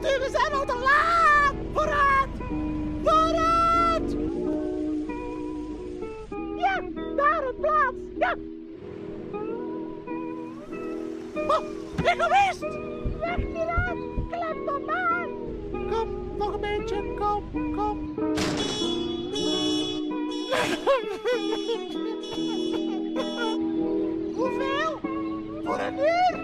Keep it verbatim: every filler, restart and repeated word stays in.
stuur, we zijn al te laat! Vooruit! Vooruit! Ja, daar een plaats! Ja! Oh, egoïst! Weg hieruit! Klem dan maar! Kom, nog een beetje, kom, kom. Hoeveel? Voor een uur?